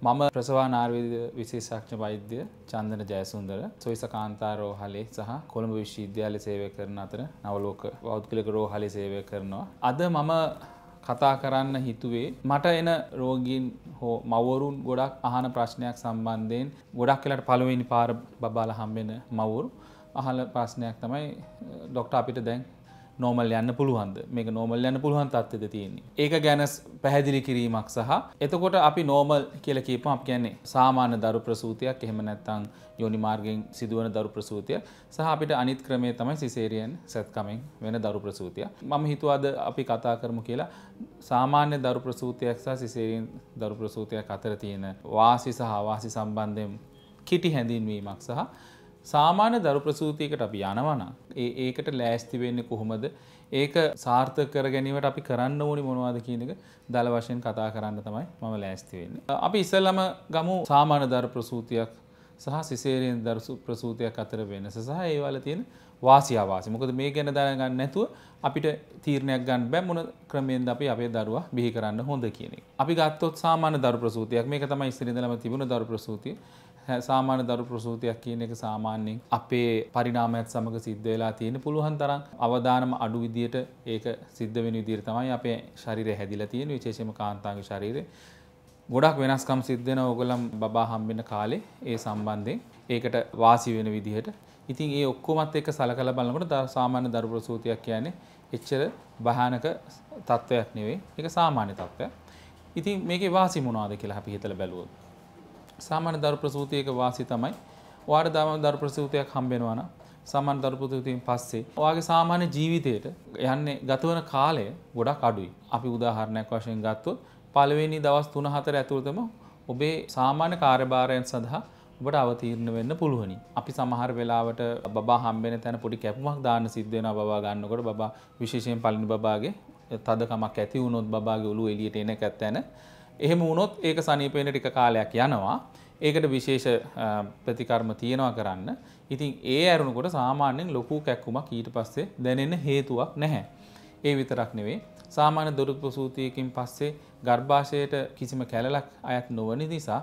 මම ප්‍රසවානාර්වේද විශේෂඥ වෛද්‍ය චන්දන ජයසුන්දර සොයිස කාන්තා රෝහලේ සහ කොළඹ විශ්වවිද්‍යාලයේ සේවය කරන අතර නවලෝක පෞද්ගලික රෝහලේ සේවය කරනවා. අද මම කතා කරන්න හිතුවේ මට එන රෝගීන් හෝ මව්වරුන් ගොඩක් අහන ප්‍රශ්නයක් සම්බන්ධයෙන් ගොඩක් වෙලාට පළවෙනි පාර බබාලා හම්බෙන මව්වරු අහන ප්‍රශ්නයක් තමයි ડોක්ටර් අපිට දැන් නෝමල් යන්න පුළුවන්ද? මේක නෝමල් යන්න පුළුවන් තත්ත්වෙද තියෙන්නේ. ඒක ගැන පැහැදිලි කිරීමක් සහ එතකොට අපි නෝමල් කියලා කියපුවම අපි කියන්නේ සාමාන්‍ය දරු ප්‍රසූතියක් එහෙම නැත්නම් යෝනි මාර්ගයෙන් සිදුවන දරු ප්‍රසූතිය සහ අපිට අනිත් ක්‍රමය තමයි සිසේරියන් සැත්කමෙන් වෙන දරු ප්‍රසූතිය. මම හිතුවාද අපි කතා කරමු කියලා සාමාන්‍ය දරු ප්‍රසූතියක් සහ සිසේරියන් දරු ප්‍රසූතියක් අතර තියෙන වාසි සහ අවාසි සම්බන්ධයෙන් කිටි හැඳින්වීමක් සහ සාමාන්‍ය දරු ප්‍රසූතියකට අපි යනවා නම් ඒකට ලෑස්ති වෙන්නේ කොහොමද? ඒක සාර්ථක කර ගැනීමට අපි කරන්න ඕනි මොනවද කියන එක දල වශයෙන් කතා කරන්න තමයි මම ලෑස්ති වෙන්නේ. අපි ඉස්සෙල්ලාම ගමු සාමාන්‍ය දරු ප්‍රසූතියක් සහ සිසේරියන් දරු ප්‍රසූතියක් අතර වෙනස සහ ඒ වල තියෙන වාසි අවාසි. මොකද මේ ගැන දැනගන්න නැතුව අපිට තීරණයක් ගන්න බෑ මොන ක්‍රමයෙන්ද අපි අපේ දරුවා බිහි කරන්න හොඳ කියන එක. අපි ගත්තොත් සාමාන්‍ය දරු ප්‍රසූතියක් මේක තමයි ඉස්සරින් ඉඳලම තිබුණ දරු ප්‍රසූතිය. සාමාන්‍ය දරු ප්‍රසූතියක් කියන එක සාමාන්‍යයෙන් අපේ පරිණාමයත් සමග සිද්ධ වෙලා තියෙන පුළුවන් තරම් අවදානම අඩු විදියට ඒක සිද්ධ වෙන විදියට තමයි අපේ ශරීරය හැදිලා තියෙන්නේ විශේෂයෙන්ම කාන්තාවගේ ශරීරය. ගොඩක් වෙනස්කම් සිද්ධ වෙනවා ඕගොල්ලන් බබා හම්බෙන කාලේ ඒ සම්බන්ධයෙන් ඒකට වාසි වෙන විදිහට. ඉතින් ඒ ඔක්කොමත් එක්ක සලකලා බලනකොට සාමාන්‍ය දරු ප්‍රසූතියක් කියන්නේ එච්චර භයානක තත්ත්වයක් නෙවෙයි. ඒක සාමාන්‍ය තත්ත්වයක්. ඉතින් මේකේ වාසි මොනවද කියලා අපි හිතලා බැලුවොත් සාමාන්‍ය දරු ප්‍රසූතියක වාසි තමයි ඔයාට දරු ප්‍රසූතියක් හම්බ වෙනවා නම් සාමාන්‍ය දරු ප්‍රසූතියෙන් පස්සේ ඔයාගේ සාමාන්‍ය ජීවිතයට යන්නේ ගතවන කාලය ගොඩක් අඩුයි. අපි උදාහරණයක් වශයෙන් ගත්තොත් පළවෙනි දවස් 3-4 ඇතුළතම ඔබේ සාමාන්‍ය කාර්යභාරයන් සඳහා ඔබට අවතීර්ණ වෙන්න පුළුවනි. අපි සමහර වෙලාවට බබා හම්බෙන තැන පොඩි කැපුමක් දාන්න සිද්ධ වෙනවා බබා ගන්නකොට බබා විශේෂයෙන් පළවෙනි බබාගේ තදකමක් ඇති වුණොත් බබාගේ ඔළුව එළියට එන එක තැන එහෙම වුණොත් ඒක සනීප වෙන්න ටික කාලයක් යනවා. ඒකට විශේෂ ප්‍රතිකර්ම තියනවා කරන්න. ඉතින් ඒ ඇරුණකොට සාමාන්‍යයෙන් ලොකු කැක්කුමක් ඊට පස්සේ දැනෙන්න හේතුවක් නැහැ. ඒ විතරක් නෙවෙයි සාමාන්‍ය දරු ප්‍රසූතියකින් පස්සේ ගර්භාෂයට කිසිම කැලලක් අයත් නොවන නිසා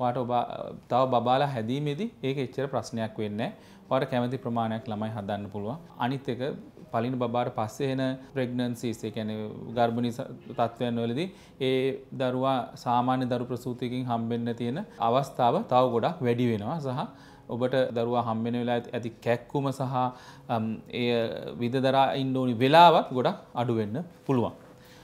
ඔයාට තව බබාලා හැදීමේදී ඒක එච්චර ප්‍රශ්නයක් වෙන්නේ නැහැ. ඔයාට කැමති ප්‍රමාණයක් ළමයි හදන්න පුළුවන්. අනිත් එක පළවෙනි බබාට පස්සේ එන ප්‍රෙග්නන්සිස් ඒ කියන්නේ ගර්භණී තත්ත්වයන් වලදී ඒ දරුවා සාමාන්‍ය දරු ප්‍රසූතියකින් හම්බෙන්න තියෙන අවස්ථාව තව ගොඩක් වැඩි වෙනවා සහ ඔබට දරුවා හම්බෙන වෙලාවට ඇති කැක්කුම සහ ඒ විදදරා ඉන්න ඕනි වෙලාවත් ගොඩක් අඩු වෙන්න පුළුවන්.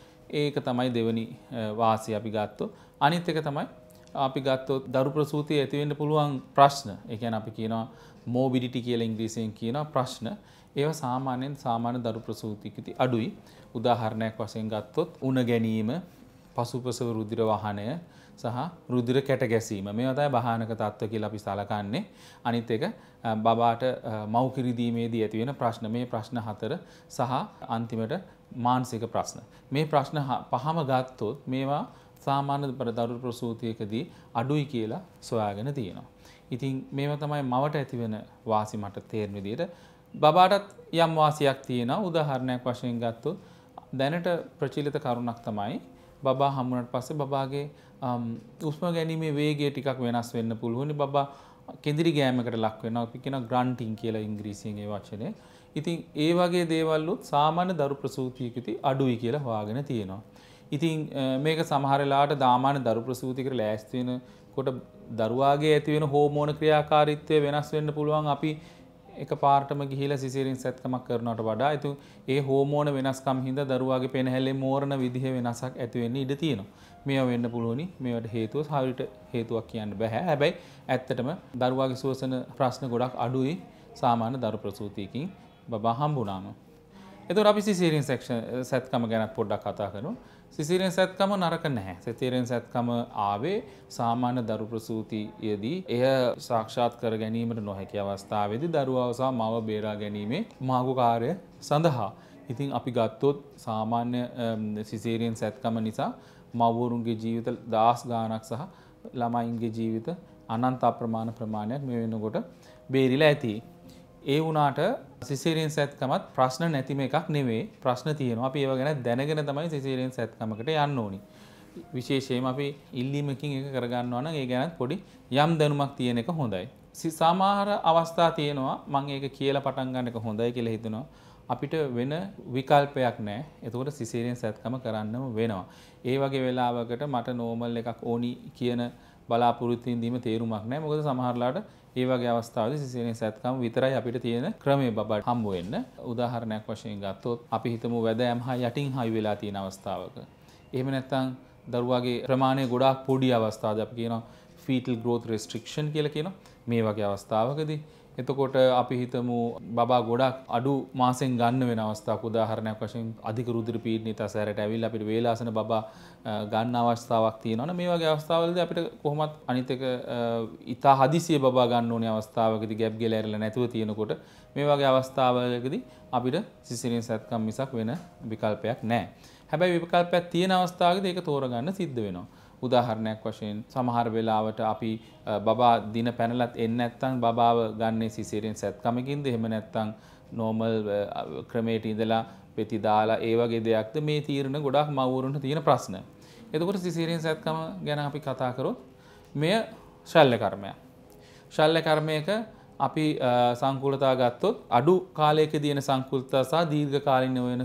ඒක තමයි දෙවෙනි වාසිය අපි ගත්තොත්. අනිත් එක තමයි අපි ගත්තොත් දරු ප්‍රසූතිය ඇති වෙන්න පුළුවන් ප්‍රශ්න. ඒ කියන්නේ අපි කියනවා මොබිඩිටි කියලා ඉංග්‍රීසියෙන් කියනවා ප්‍රශ්න. ඒවා සාමාන්‍යයෙන් සාමාන්‍ය දරු ප්‍රසූතියකදී අඩුයි. උදාහරණයක් වශයෙන් ගත්තොත් උණ ගැනීම, පසුපසව රුධිර වහනය සහ රුධිර කැට ගැසීම. මේවා තමයි භයානක තත්ත්ව කියලා අපි සලකන්නේ. අනිත් එක බබාට මව් කිරි දීමේදී ඇති වෙන ප්‍රශ්න. මේ ප්‍රශ්න 4 සහ අන්තිමට මානසික ප්‍රශ්න. මේ ප්‍රශ්න පහම ගත්තොත් මේවා සාමාන්‍ය දරු ප්‍රසූතියකදී අඩුයි කියලා සොයාගෙන තියෙනවා. ඉතින් මේවා තමයි මවට ඇති වෙන වාසි මට තේරෙන විදිහට. බබාටත් යම් වාසියක් තියෙනවා. උදාහරණයක් වශයෙන් ගත්තොත් දැනට ප්‍රචලිත කරුණක් තමයි බබා හම්බුනට පස්සේ බබාගේ උස්ම ගැනීමේ වේගය ටිකක් වෙනස් වෙන්න පුළුවන්. බබා කෙඳිරි ගෑමකට ලක් වෙනවා. අපි කියනවා ග්‍රන්ටිං කියලා ඉංග්‍රීසියෙන් ඒ වචනේ. ඉතින් ඒ වගේ දේවල් උත් සාමාන්‍ය දරු ප්‍රසූතියකදී අඩුයි කියලා හොයාගෙන තියෙනවා. ඉතින් මේක සමහර වෙලාවට සාමාන්‍ය දරු ප්‍රසූතියකට ලෑස්ති වෙනකොට දරුවාගේ ඇති වෙන හෝමෝන ක්‍රියාකාරීත්වය වෙනස් වෙන්න පුළුවන්. අපි එකපාරටම ගිහිලා සිසේරියන් සැත්කමක් කරනවට වඩා ඒ හෝමෝන වෙනස්කම් හින්දා දරුවාගේ පෙනහැල්ලේ මෝරන විදිහ වෙනසක් ඇති වෙන්න ඉඩ තියෙනවා. මේවා වෙන්න පුළුවනි. මේවට හේතුව හරියට හේතුවක් කියන්න බෑ. හැබැයි ඇත්තටම දරුවාගේ ශ්වසන ප්‍රශ්න ගොඩක් අඩුයි සාමාන්‍ය දරු ප්‍රසූතියකින් බබා හම්බුනාම. එතකොට අපි සිසේරියන් සැත්කම ගැන පොඩ්ඩක් කතා කරමු. සිසේරියන් සැත්කම නරක නැහැ. සිසේරියන් සැත්කම ආවේ සාමාන්‍ය දරු ප්‍රසූතියේදී එය සාක්ෂාත් කර ගැනීමට නොහැකි අවස්ථාවේදී දරුවාව සහ මව බේරා ගැනීමේ මාර්ග කාර්ය සඳහා. ඉතින් අපි ගත්තොත් සාමාන්‍ය සිසේරියන් සැත්කම නිසා මව්වරුන්ගේ ජීවිත දහස් ගාණක් සහ ළමයින්ගේ ජීවිත අනන්ත අප්‍රමාණ ප්‍රමාණයක් මේ වෙනකොට බේරිලා ඇති. ඒ වුණාට සිසේරියන් සැත්කමත් ප්‍රශ්න නැතිම එකක් නෙවෙයි. ප්‍රශ්න තියෙනවා. අපි ඒව ගැන දැනගෙන තමයි සිසේරියන් සැත්කමකට යන්න ඕනි. විශේෂයෙන්ම අපි ඉල්ලීමකින් එක කරගන්නවා නම් ඒ ගැන පොඩි යම් දැනුමක් තියෙන එක හොඳයි. සමහර අවස්ථා තියෙනවා මම ඒක කියලා පටන් ගන්න එක හොඳයි කියලා හිතනවා. අපිට වෙන විකල්පයක් නැහැ. එතකොට සිසේරියන් සැත්කම කරන්නම වෙනවා. ඒ වගේ වෙලාවකට මට නෝමල් එකක් ඕනි කියන බලාපොරොත්තු වෙනදීම තේරුමක් නැහැ. මොකද සමහරලාට ඒ වගේ අවස්ථාවලදී සිසේරියන් සැත්කම විතරයි අපිට තියෙන ක්‍රමයේ බබට හම්බ වෙන්න. උදාහරණයක් වශයෙන් ගත්තොත් අපි හිතමු වැදෑම් හා යටින් හයි වෙලා තියෙන අවස්ථාවක. එහෙම නැත්නම් දරුවාගේ ප්‍රමාණය ගොඩාක් පොඩි අවස්ථාවද අපි කියනවා fetal growth restriction කියලා කියනවා. මේ වගේ අවස්ථාවකදී එතකොට අපි හිතමු බබා ගොඩක් අඩු මාසෙන් ගන්න වෙන අවස්ථාවක් උදාහරණයක් වශයෙන් අධික රුධිර පීඩනිත අසරට ඇවිල්ලා අපිට වේලාසන බබා ගන්න අවස්ථාවක් තියෙනවනේ මේ වගේ අවස්ථාවලදී අපිට කොහොමත් අනිත් එක ඉතා හදිසියෙ බබා ගන්න ඕනේ අවස්ථාවකදී ගැප් ගෙල ඇරලා නැතුව තියෙනකොට මේ වගේ අවස්ථාවලකදී අපිට සිසේරියන් සැත්කම් මිසක් වෙන විකල්පයක් නැහැ. හැබැයි විකල්පයක් තියෙන අවස්ථාවකදී ඒක තෝරගන්න සිද්ධ වෙනවා. උදාහරණයක් වශයෙන් සමහර වෙලාවට අපි බබා දින පැනලත් එන්නේ නැත්නම් බබාව ගන්නේ සිසේරියන් සැත්කමකින්ද එහෙම නැත්නම් නෝමල් ක්‍රමයට ඉඳලා පෙති දාලා ඒ වගේ දෙයක්ද මේ තීරණ ගොඩාක් මව්වරුන්ට තියෙන ප්‍රශ්න. එතකොට සිසේරියන් සැත්කම ගැන අපි කතා කරොත් මෙය ශල්‍ය කර්මයක්. ශල්‍ය කර්මයක අපි සංකූලතා ගත්තොත් අඩු කාලයකදී එන සංකූලතා සහ දීර්ඝ කාලිනව වෙන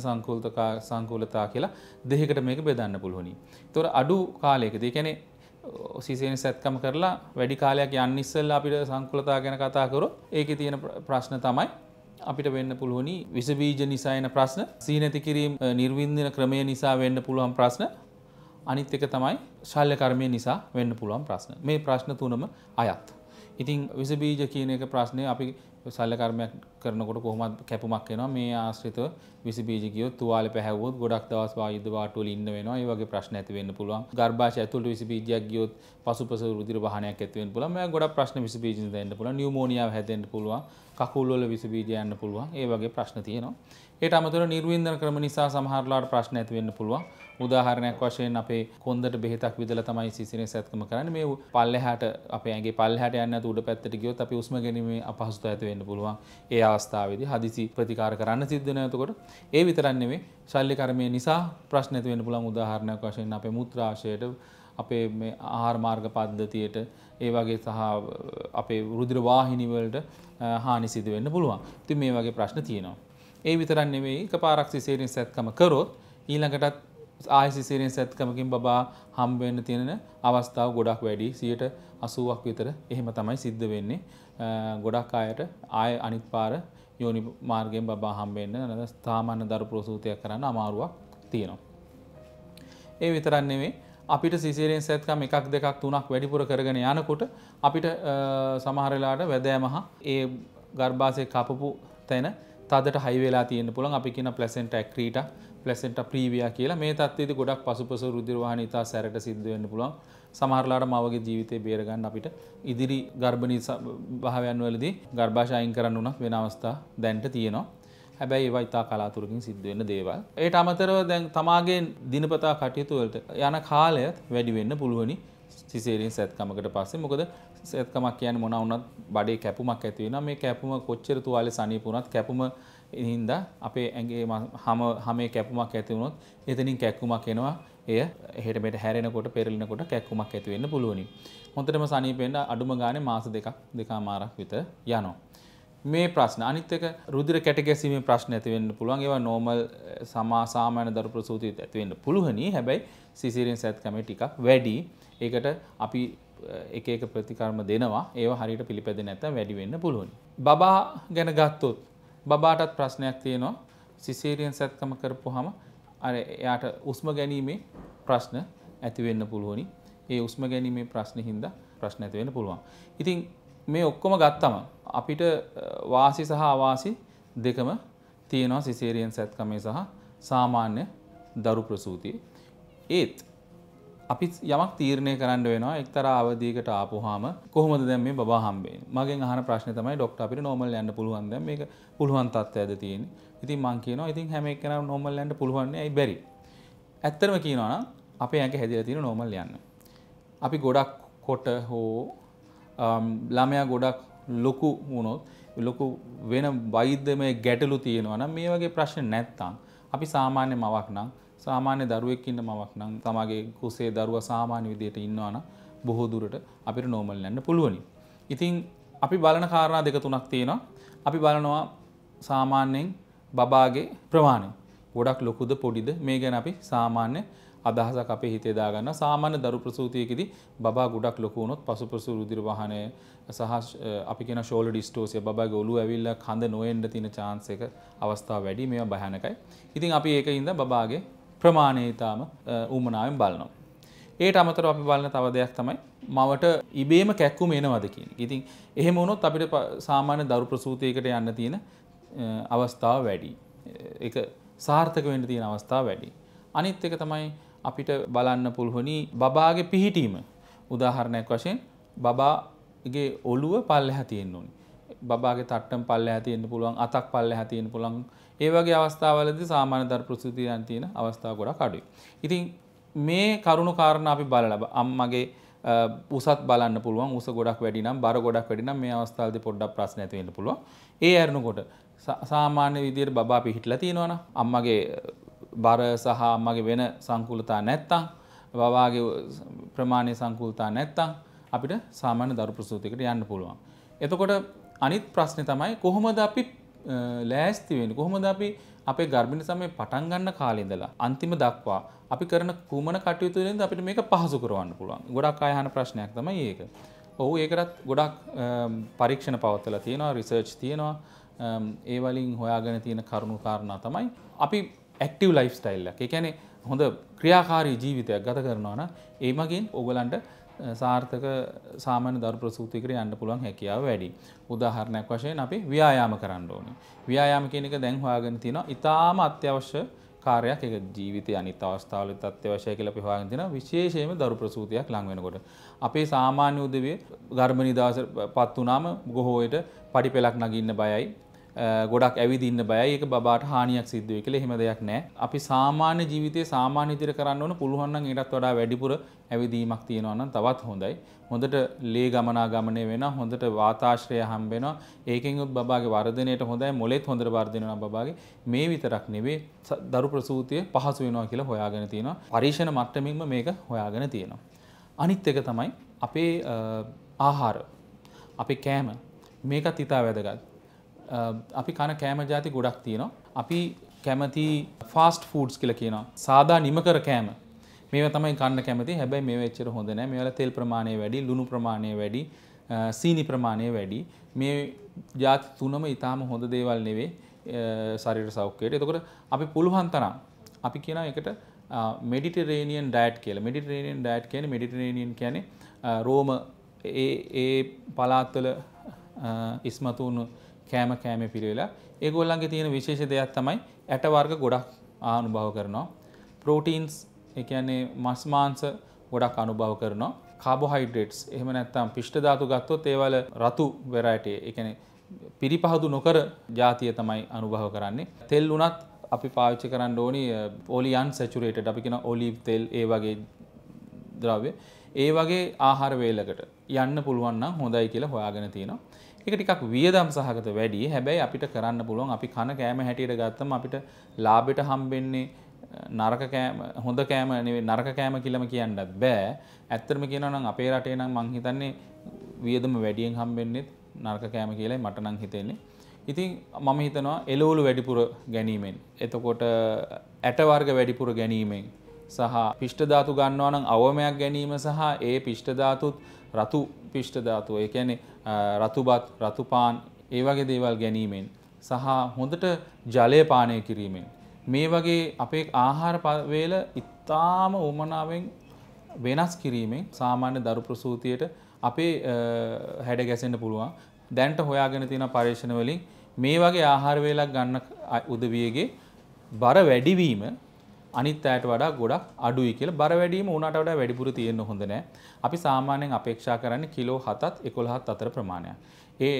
සංකූලතා කියලා දෙකකට මේක බෙදන්න පුළුවනි. ඒතොර අඩු කාලයකදී කියන්නේ සිසේරියන් සැත්කම කරලා වැඩි කාලයක් යන්න ඉස්සෙල්ලා අපිට සංකූලතා ගැන කතා කරොත් ඒකේ තියෙන ප්‍රශ්න තමයි අපිට වෙන්න පුළුවනි විස බීජ නිසා එන ප්‍රශ්න, සීනති කිරීම නිර්වින්දන ක්‍රමය නිසා වෙන්න පුළුවන් ප්‍රශ්න, අනිත් එක තමයි ශල්‍ය කර්මය නිසා වෙන්න පුළුවන් ප්‍රශ්න. මේ ප්‍රශ්න තුනම අයත්. ඉතින් විස බීජ කියන එක ප්‍රශ්නේ අපි ශල්‍ය කර්මයක් කරනකොට කොහොමද කැපුමක් එනවා මේ ආශ්‍රිතව විස බීජ ගියොත් තුවාලේ පැහැවුවොත් ගොඩක් දවස් වායුද වාටුවල ඉන්න වෙනවා. ඒ වගේ ප්‍රශ්න ඇති වෙන්න පුළුවන්. ගර්භාෂය ඇතුළට විස බීජයක් ගියොත් පසුපස රුධිර වහනයක් ඇති වෙන්න පුළුවන්. මේ ගොඩක් ප්‍රශ්න විස බීජෙන් දෙන්න පුළුවන්. නියුමෝනියාව හැදෙන්න පුළුවන්. කකුල් වල විස බීජ යන්න පුළුවන්. ඒ වගේ ප්‍රශ්න තියෙනවා. ඒට අමතරව නිර්වින්දන ක්‍රම නිසා සමහරලාට ප්‍රශ්න ඇති වෙන්න පුළුවන්. උදාහරණයක් වශයෙන් අපේ කොන්දට බෙහෙතක් විදලා තමයි සිසේරියන් සැත්කම කරන්නේ. මේ පල්ලෙහාට අපේ ඇඟේ පල්ලෙහාට යන්නේ නැතු උඩ පැත්තට ගියොත් අපි උස්ම ගැනීමේ අපහසුතාව ඇති වෙන්න පුළුවන්. ඒ අවස්ථාවේදී හදිසි ප්‍රතිකාර කරන්න සිද්ධ වෙනවා. එතකොට ඒ විතරක් නෙමෙයි ශල්‍ය කර්මය නිසා ප්‍රශ්න ඇති වෙන්න පුළුවන්. උදාහරණයක් වශයෙන් අපේ මුත්‍රාශයට, අපේ මේ ආහාර මාර්ග පද්ධතියට, ඒ වගේ සහ අපේ රුධිර වාහිනී වලට හානි සිදු වෙන්න පුළුවන්. ඉතින් මේ වගේ ප්‍රශ්න තියෙනවා. ඒ විතරක් නෙමෙයි එකපාරක් සිසේරියන් සැත්කම කරොත් ඊළඟටත් ආය සිසේරියන් සැත්කමකින් බබා හම්බ වෙන්න තියෙන අවස්ථාව ගොඩක් වැඩි. 80ක් විතර එහෙම තමයි සිද්ධ වෙන්නේ. ගොඩක් අයට ආය අනිත් පාර යෝනි මාර්ගයෙන් බබා හම්බ වෙන්න නැත්නම් සාමාන්‍ය දරු ප්‍රසූතියක් කරන්න අමාරුවක් තියෙනවා. ඒ විතරක් නෙමෙයි අපිට සිසේරියන් සැත්කම් එකක් දෙකක් තුනක් වැඩිපුර කරගෙන යනකොට අපිට සමහර වෙලාවට වැදෑම හා ඒ ගර්භාෂයේ කපපු තැන තදට හයි වෙලා තියෙන්න පුළුවන්. අපි කියන ප්ලැසෙන්ටා ඇක්‍රීටා, ප්ලැසෙන්ටා ප්‍රීවියා කියලා. මේ තත්ත්වයේදී ගොඩක් පසුපස රුධිර වාහිනී ඉතා සැරට සිද්ධ වෙන්න පුළුවන්. සමහරලාට මවගේ ජීවිතේ බේර ගන්න අපිට ඉදිරි ගර්භණී භාවයන් වලදී ගර්භාෂය අයින් කරන්න උනත් වෙන අවස්ථා දැන්ට තියෙනවා. හැබැයි ඒවා ඉතා කලාතුරකින් සිද්ධ වෙන දේවල්. ඒට අමතරව දැන් තමාගේ දිනපතා කටයුතු වලට යන කාලයත් වැඩි වෙන්න පුළුවනි සිසේරියන් සැත්කමකට පස්සේ. මොකද සැත්කමක් කියන්නේ මොනවා වුණත් බඩේ කැපුමක් ඇති වෙනවා. මේ කැපුම කොච්චර තුවාලේ සනීප වුණත් කැපුම හින්දා අපේ ඇඟේ හැමේ කැපුමක් ඇති වුණොත් එතනින් කැක්කුමක් එනවා. එය එහෙට මෙහෙට හැරෙනකොට පෙරලෙනකොට කැක්කුමක් ඇති වෙන්න පුළුවනි. හොඳටම සනීප වෙන්න අඩුම ගානේ මාස දෙකමාරක් විතර යනවා. මේ ප්‍රශ්න අනිත් එක රුධිර කැට ගැසීමේ ප්‍රශ්න ඇති වෙන්න පුළුවන්. ඒවා නෝමල් සාමාන්‍ය දරු ප්‍රසූතියට ඇති වෙන්න පුළුවනි. හැබැයි සිසේරියන් සැත්කමේ ටිකක් වැඩි. ඒකට අපි එක එක ප්‍රතිකර්ම දෙනවා. ඒවා හරියට පිළිපැදෙන්නේ නැත්නම් වැඩි වෙන්න පුළුවනි. බබා ගැන ගත්තොත් බබාටත් ප්‍රශ්නයක් තියෙනවා. සිසේරියන් සැත්කම කරපුවාම අර එයාට උස්ම ගැනීමේ ප්‍රශ්න ඇති වෙන්න පුළුවනි. ඒ උස්ම ගැනීමේ ප්‍රශ්න හින්දා ප්‍රශ්න ඇති වෙන්න පුළුවන්. ඉතින් මේ ඔක්කොම ගත්තම අපිට වාසි සහ අවාසි දෙකම තියෙනවා සිසේරියන් සැත්කමේ සහ සාමාන්‍ය දරු ප්‍රසූතියේ. ඒත් අපි යමක් තීරණය කරන්න වෙනවා එක්තරා අවධියකට ආපුවාම කොහොමද දැන් මේ බබා හම්බෙන්නේ? මගෙන් අහන ප්‍රශ්නේ තමයි ડોක්ටර් අපිට නෝමල් යන්න පුළුවන් දැන් මේක පුළුවන් තත්ත්වයක්ද තියෙන්නේ? ඉතින් මං කියනවා ඉතින් හැම එක්කෙනාම නෝමල් යන්න පුළුවන් නේ. ඇයි බැරි? ඇත්තටම කියනවා නම් අපේ ඇඟ හැදිලා තියෙන නෝමල් යන්න. අපි ගොඩක් කොට හෝ ළමයා ගොඩක් ලොකු වුණොත් ලොකු වෙන වෛද්‍යමය ගැටලු තියෙනවා නම් මේ වගේ ප්‍රශ්න නැත්තම් අපි සාමාන්‍ය මවක් නම් සාමාන්‍ය දරුවෙක් ඉන්න මවක් නම් තමගේ කුසේ දරුවා සාමාන්‍ය විදියට ඉන්නවා නම් බොහෝ දුරට අපිට නෝමල් යන්න පුළුවනි. ඉතින් අපි බලන කාරණා දෙක තුනක් තියෙනවා. අපි බලනවා සාමාන්‍යයෙන් බබාගේ ප්‍රමාණය. ගොඩක් ලොකුද පොඩිද මේ ගැන අපි සාමාන්‍ය අදහසක් අපේ හිතේ දාගන්න. සාමාන්‍ය දරු ප්‍රසූතියකදී බබා ගොඩක් ලොකු වුණොත් පසුපසු රුධිර වහනය සහ අපි කියන ෂෝල්ඩර් ඩිස්ටෝසිය බබාගේ ඔළුව ඇවිල්ලා කඳ නොඑන්න තියෙන chance එක අවස්ථාව වැඩි. මේවා භයානකයි. ඉතින් අපි ඒකින්ද බබාගේ ප්‍රමාණය ඊටාම උමනාවෙන් බලනවා. ඒට අමතරව අපි බලන තව දෙයක් තමයි මවට ඉබේම කැක්කුම එනවද කියන එක. ඉතින් එහෙම වුණොත් අපිට සාමාන්‍ය දරු ප්‍රසූතියකට යන්න තියෙන අවස්ථාව වැඩි. ඒක සාර්ථක වෙන්න තියෙන අවස්ථාව වැඩි. අනිත් එක තමයි අපිට බලන්න පුළුවනි බබාගේ පිහිටීම. උදාහරණයක් වශයෙන් බබාගේ ඔළුව පල්ලෙහා තියෙන්න ඕනේ. බබාගේ තට්ටම් පල්ලෙහා තියෙන්න පුළුවන්, අතක් පල්ලෙහා තියෙන්න පුළුවන්. ඒ වගේ අවස්ථාවලදී සාමාන්‍ය දරු ප්‍රසූතියන් තියෙන අවස්ථා ගොඩක් අඩුයි. ඉතින් මේ කරුණු කාරණා අපි බලලා අම්මගේ උසත් බලන්න පුළුවන්. උස ගොඩක් වැඩි නම්, බර ගොඩක් වැඩි නම් මේ අවස්ථාවේදී පොඩ්ඩක් ප්‍රශ්න ඇති වෙන්න පුළුවන්. ඒ ඇරෙනකොට සාමාන්‍ය විදියට බබා පිහිටලා තියෙනවනම් අම්මගේ බර සහ අම්මගේ වෙන සංකූලතා නැත්තම්, බබාගේ ප්‍රමාණයේ සංකූලතා නැත්තම් අපිට සාමාන්‍ය දරු ප්‍රසූතියකට යන්න පුළුවන්. එතකොට අනිත් ප්‍රශ්නේ තමයි කොහොමද අපි ලෑස්ති වෙන්නේ? කොහොමද අපි අපේ ගර්භිණී සමයේ පටන් ගන්න කාලේ ඉඳලා අන්තිම දක්වා අපි කරන කුමන කටයුතු වලින්ද අපිට මේක පහසු කරවන්න පුළුවන්? ගොඩක් අය අහන ප්‍රශ්නයක් තමයි ඒක. ඔව් ඒකටත් ගොඩක් පරීක්ෂණ පවත්වලා තියෙනවා, රිසර්ච් තියෙනවා. ඒ වලින් හොයාගෙන තියෙන කරුණු කාරණා තමයි අපි ඇක්ටිව් ලයිෆ් ස්ටයිල් එකක්. ඒ කියන්නේ හොඳ ක්‍රියාකාරී ජීවිතයක් ගත කරනවා නම් ඒ මගින් ඕගලන්ට සාර්ථක සාමාන්‍ය දරු ප්‍රසූතියකට යන්න පුළුවන් හැකියාව වැඩි. උදාහරණයක් වශයෙන් අපි ව්‍යායාම කරන්න ඕනේ. ව්‍යායාම කියන එක දැන් හොයාගෙන තියෙනවා. ඊටාම අත්‍යවශ්‍ය කාර්යයක්. ඒක ජීවිතයේ අනිත් අවස්ථාවලත් අත්‍යවශ්‍යයි කියලා අපි හොයාගෙන තියෙනවා. විශේෂයෙන්ම දරු ප්‍රසූතියක් ලඟ වෙනකොට. අපේ සාමාන්‍ය උදවිය ගර්භණී දවසපත් වුණාම ගොහෝයට පඩි පෙලක් නගින්න බයයි. ගොඩක් ඇවිදින්න බයයි. ඒක බබාට හානියක් සිද්ධ වෙයි කියලා එහෙම දෙයක් නැහැ. අපි සාමාන්‍ය ජීවිතයේ සාමාන්‍ය විදිහට කරන්න ඕන. පුළුවන් නම් ඊටත් වඩා වැඩිපුර ඇවිදීමක් තියෙනවා නම් තවත් හොඳයි. හොඳට ලේ ගමනාගමනය වෙනවා. හොඳට වාතාශ්‍රය හම්බ වෙනවා. ඒකෙන් උත් බබාගේ වර්ධනයට හොඳයි. මොලේත් හොඳට වර්ධනය වෙනවා බබාගේ. මේ විතරක් නෙවෙයි දරු ප්‍රසූතිය පහසු වෙනවා කියලා හොයාගෙන තියෙනවා. පරීක්ෂණ මට්ටමින්ම මේක හොයාගෙන තියෙනවා. අනිත් එක තමයි අපේ ආහාර. අපේ කෑම. මේකත් ඉතා වැදගත්. අපි කන කෑම ಜಾති ගොඩක් තියෙනවා. අපි කැමති ෆාස්ට් ෆුඩ්ස් කියලා කියනවා. සාදා නිමකර කෑම. මේවා තමයි කන්න කැමති. හැබැයි මේවා එච්චර හොඳ නැහැ. මේවල තෙල් ප්‍රමාණය වැඩි, ලුණු ප්‍රමාණය වැඩි, සීනි ප්‍රමාණය වැඩි. මේ ಜಾති තුනම ඊටාම හොඳ දේවල් නෙවෙයි ශරීර සෞඛ්‍යයට. එතකොට අපි පුළුවන් තරම් අපි කියනවා ඒකට මෙඩිටරේනියන් ඩයට් කියලා. මෙඩිටරේනියන් ඩයට් කියන්නේ රෝම ඒ පළාත්වල ඉස්මතු වුණු කෑමේ පිළිවෙල. ඒගොල්ලන්ගේ තියෙන විශේෂ දෙයක් තමයි ඇට වර්ග ගොඩක් අනුභව කරනවා. ප්‍රෝටීන්ස් ඒ කියන්නේ මස් මාංශ ගොඩක් අනුභව කරනවා. කාබෝහයිඩ්‍රේට්ස් එහෙම නැත්නම් පිෂ්ඨ ධාතු ගත්තොත් ඒවල රතු වෙරයිටි ඒ කියන්නේ පිරිපහදු නොකර ಜಾතිය තමයි අනුභව කරන්නේ. තෙල් උනත් අපි පාවිච්චි කරන්න ඕනි poly unsaturated අපි කියන ඔලිව් තෙල් ඒ වගේ ද්‍රව්‍ය. ඒ වගේ ආහාර වේලකට යන්න පුළුවන් නම් හොඳයි කියලා හොයාගෙන තියෙනවා. ඒක ටිකක් වියදම් සහගත වැඩි. හැබැයි අපිට කරන්න පුළුවන්. අපි කන කෑම හැටියට ගත්තම අපිට ලාභයට හම්බෙන්නේ නරක කෑම හොඳ කෑම නෙවෙයි නරක කෑම කියලාම කියන්නත් බෑ. ඇත්තටම කියනවා නම් අපේ රටේ නම් මං හිතන්නේ වියදම වැඩියෙන් හම්බෙන්නේ නරක කෑම කියලායි මට නම් හිතෙන්නේ. ඉතින් මම හිතනවා එළවලු වැඩිපුර ගැනීමෙන්, එතකොට ඇට වර්ග වැඩිපුර ගැනීමෙන් සහ පිෂ්ඨ ධාතු ගන්නවා නම් අවමයක් ගැනීම සහ ඒ පිෂ්ඨ ධාතුත් රතු පිෂ්ඨ ධාතු ඒ කියන්නේ රතුබත් රතුපාන් ඒ වගේ දේවල් ගැනීමෙන් සහ හොඳට ජලය පානය කිරීමෙන් මේ වගේ අපේ ආහාර වේල ඉතාම උමනාවෙන් වෙනස් කිරීමෙන් සාමාන්‍ය දරු ප්‍රසූතියට අපේ හැඩ ගැසෙන්න පුළුවන්. දැනට හොයාගෙන තියෙන පරීක්ෂණ වලින් මේ වගේ ආහාර වේලක් ගන්න උදවියගේ බර වැඩිවීම අනිත් අයට වඩා ගොඩක් අඩුයි කියලා. බර වැඩිවීම උනාට වඩා වැඩිපුර තියෙන්න හොඳ නැහැ. අපි සාමාන්‍යයෙන් අපේක්ෂා කරන්නේ කිලෝ 7ත් 11ත් අතර ප්‍රමාණයක්. ඒ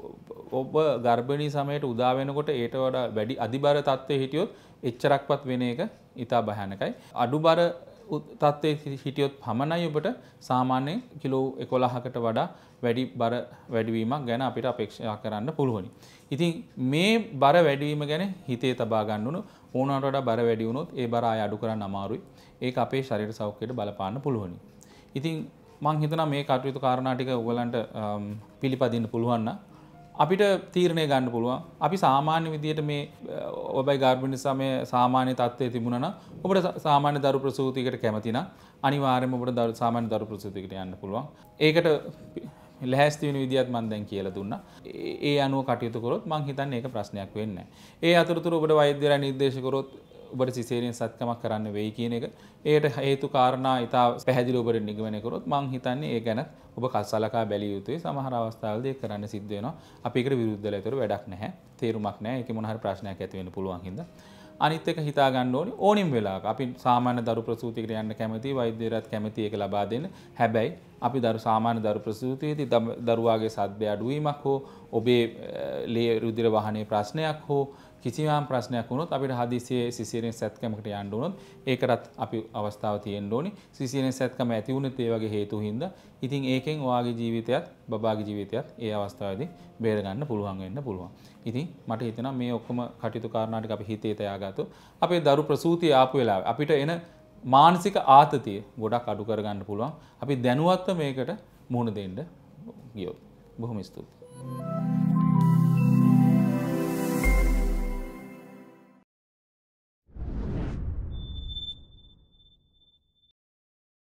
ඔබ ගර්භණී සමයට උදා වෙනකොට ඊට වඩා වැඩි අධිබර තත්ත්වයේ හිටියොත් එච්චරක්වත් වෙන එක ඉතා භයානකයි. අඩුබර තත්ත්වයේ හිටියොත් පමණයි ඔබට සාමාන්‍යයෙන් කිලෝ 11කට වඩා වැඩි බර වැඩිවීමක් ගැන අපිට අපේක්ෂා කරන්න පුළුවනි. ඉතින් මේ බර වැඩිවීම ගැන හිතේ තබා ගන්න ඕන. ඕනකට වඩා බර වැඩි වුණොත් ඒ බර ආය අඩු කරන්න අමාරුයි. ඒක අපේ ශරීර සෞඛ්‍යයට බලපාන්න පුළුවනි. ඉතින් මම හිතනවා මේ කටයුතු කාරණා ටික ඔයගලන්ට පිළිපදින්න පුළුවන් නම් අපිට තීරණය ගන්න පුළුවන්. අපි සාමාන්‍ය විදියට මේ ඔබයි ගර්භණී සමය සාමාන්‍ය තත්ත්වයේ තිබුණා නම් ඔබට සාමාන්‍ය දරු ප්‍රසූතියකට කැමති නම් අනිවාර්යයෙන්ම ඔබට සාමාන්‍ය දරු ප්‍රසූතියකට යන්න පුළුවන්. ඒකට ලැහැස්ති වෙන විදියත් මම දැන් කියලා දුන්නා. ඒ අනුව කටයුතු කරොත් මම හිතන්නේ ඒක ප්‍රශ්නයක් වෙන්නේ නැහැ. ඒ අතරතුර ඔබට වෛද්‍යවරයා නිර්දේශ කරොත් ඔබට සිසේරියන් සත්කමක් කරන්න වෙයි කියන එක. ඒකට හේතු කාරණා ඉතා පැහැදිලිව ඔබට නිගමනය කරොත් මම හිතන්නේ ඒ ගැන ඔබ සලකා බැලිය යුතුයි. සමහර අවස්ථාවලදී ඒක කරන්න සිද්ධ වෙනවා. අපි ඒකට විරුද්ධලා ඒතර වැඩක් නැහැ. තේරුමක් නැහැ. ඒකේ මොන හරි ප්‍රශ්නයක් ඇති වෙන්න පුළුවන් හින්දා. අනිත් එක හිතා ගන්න ඕනේ ඕනිම වෙලාවක අපි සාමාන්‍ය දරු ප්‍රසූතියකට යන්න කැමතියි වෛද්‍යවරයාත් කැමතියි ඒක ලබා දෙන්න. හැබැයි අපි සාමාන්‍ය දරු ප්‍රසූතියේදී දරුවාගේ සද්ද අඩුවීමක් හෝ ඔබේ ලේ රුධිර වහනේ ප්‍රශ්නයක් හෝ කිසියම් ප්‍රශ්නයක් වුණොත් අපිට හදිසියේ සිසේරියන් සැත්කමකට යන්න උනොත් ඒකටත් අපි අවස්ථාව තියෙන්න ඕනි. සිසේරියන් සැත්කම ඇති වුණත් ඒ වගේ හේතු හින්දා ඉතින් ඒකෙන් ඔයාගේ ජීවිතයත් බබාගේ ජීවිතයත් ඒ අවස්ථාවේදී බේර ගන්න පුළුවන් වෙන්න පුළුවන්. ඉතින් මට හිතෙනවා මේ ඔක්කොම කටයුතු කාරණා ටික අපි හිතේ තියාගත්තොත් අපේ දරු ප්‍රසූතිය ආපු වෙලාවේ අපිට එන මානසික ආතතිය ගොඩක් අඩු කර ගන්න පුළුවන්. අපි දැනුවත්ව මේකට මුහුණ දෙන්න ගියොත්. බොහොම ස්තුතියි.